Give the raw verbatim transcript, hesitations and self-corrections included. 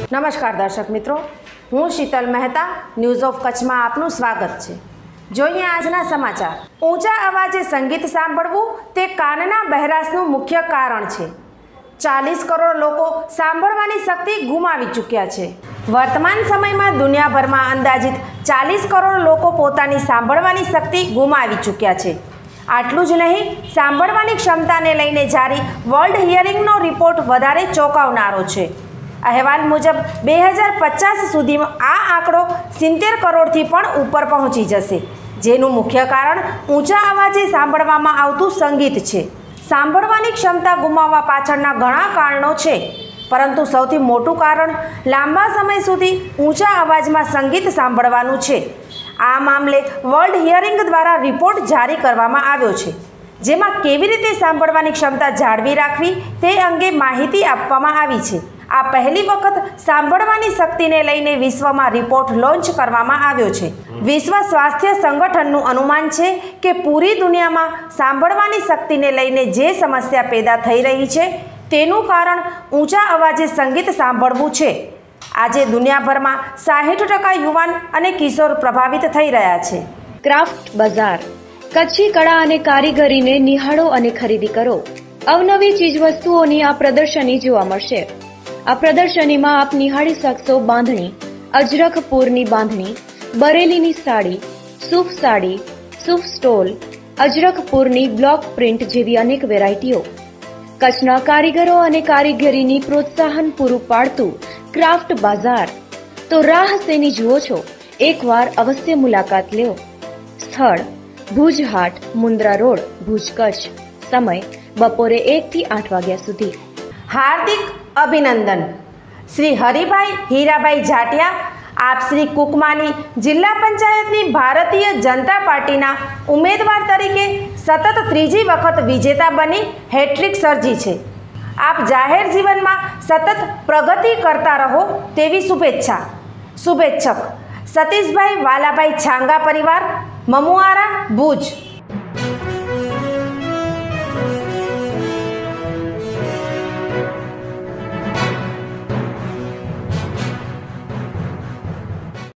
નમસ્કાર દર્શક મિત્રો, હું શીતલ મહેતા ન્યૂઝ ઓફ કચ્છમાં આપનું સ્વાગત છે। જોઈએ આજના સમાચાર। ઊંચા અવાજે સંગીત સાંભળવું તે કાનના બહેરાશનું મુખ્ય કારણ છે। ચાલીસ કરોડ લોકો સાંભળવાની શક્તિ ગુમાવી ચૂક્યા છે। વર્તમાન સમયમાં દુનિયાભરમાં અંદાજિત ચાલીસ કરોડ લોકો પોતાની સાંભળવાની શક્તિ ગુમાવી ચૂક્યા છે। આટલું જ નહીં, સાંભળવાની ક્ષમતાને લઈને જારી વર્લ્ડ હિયરિંગનો રિપોર્ટ વધારે ચોંકાવનારો છે। અહેવાલ મુજબ બે હજાર પચાસ સુધીમાં આ આંકડો સિત્તેર કરોડથી પણ ઉપર પહોંચી જશે, જેનું મુખ્ય કારણ ઊંચા અવાજે સાંભળવામાં આવતું સંગીત છે। સાંભળવાની ક્ષમતા ગુમાવવા પાછળના ઘણા કારણો છે, પરંતુ સૌથી મોટું કારણ લાંબા સમય સુધી ઊંચા અવાજમાં સંગીત સાંભળવાનું છે। આ મામલે વર્લ્ડ હિયરિંગ દ્વારા રિપોર્ટ જારી કરવામાં આવ્યો છે, જેમાં કેવી રીતે સાંભળવાની ક્ષમતા જાળવી રાખવી તે અંગે માહિતી આપવામાં આવી છે। આ પહેલી વખત સાંભળવાની શક્તિને લઈને વિશ્વમાં રિપોર્ટ લોન્ચ કરવામાં આવ્યો છે। વિશ્વ સ્વાસ્થ્ય સંગઠનનું અનુમાન છે કે પૂરી દુનિયામાં સાંભળવાની શક્તિને લઈને જે સમસ્યા પેદા થઈ રહી છે તેનું કારણ ઊંચા અવાજે સંગીત સાંભળવું છે। આજે દુનિયાભરમાં સાહીઠ ટકા યુવાન અને કિશોર પ્રભાવિત થઈ રહ્યા છે। ક્રાફ્ટ બજાર, કચ્છી કળા અને કારીગરીને નિહાળો અને ખરીદી કરો। અવનવી ચીજવસ્તુઓની આ પ્રદર્શની જોવા મળશે। આ પ્રદર્શનીમાં આપ નિહાળી શકશો બાંધણી, અજરખપુરની બાંધણી, બરેલીની સાડી, સૂફ સાડી, સૂફ સ્ટોલ, અજરખપુરની બ્લોક પ્રિન્ટ જેવી અનેક વેરાયટીઓ। કચ્છના કારીગરો અને કારીગરીની પ્રોત્સાહન પૂરું પાડતું ક્રાફ્ટ બાજાર। તો રાહ શેની જુઓ છો? એકવાર અવશ્ય મુલાકાત લ્યો। સ્થળ ભુજ હાટ, મુન્દ્રા રોડ, ભુજ, કચ્છ। સમય બપોરે એક થી આઠ વાગ્યા સુધી। હાર્દિક અભિનંદન શ્રી હરિભાઈ હીરાભાઈ જાટિયા, આપ શ્રી કુકમાની જિલ્લા પંચાયતની ભારતીય જનતા પાર્ટીના ઉમેદવાર તરીકે સતત ત્રીજી વખત વિજેતા બની હેટ્રિક સર્જી છે। આપ જાહેર જીવનમાં સતત પ્રગતિ કરતા રહો તેવી શુભેચ્છા। શુભેચ્છક સતીશભાઈ વાલાભાઈ છાંગા પરિવાર, મમુઆરા, ભુજ।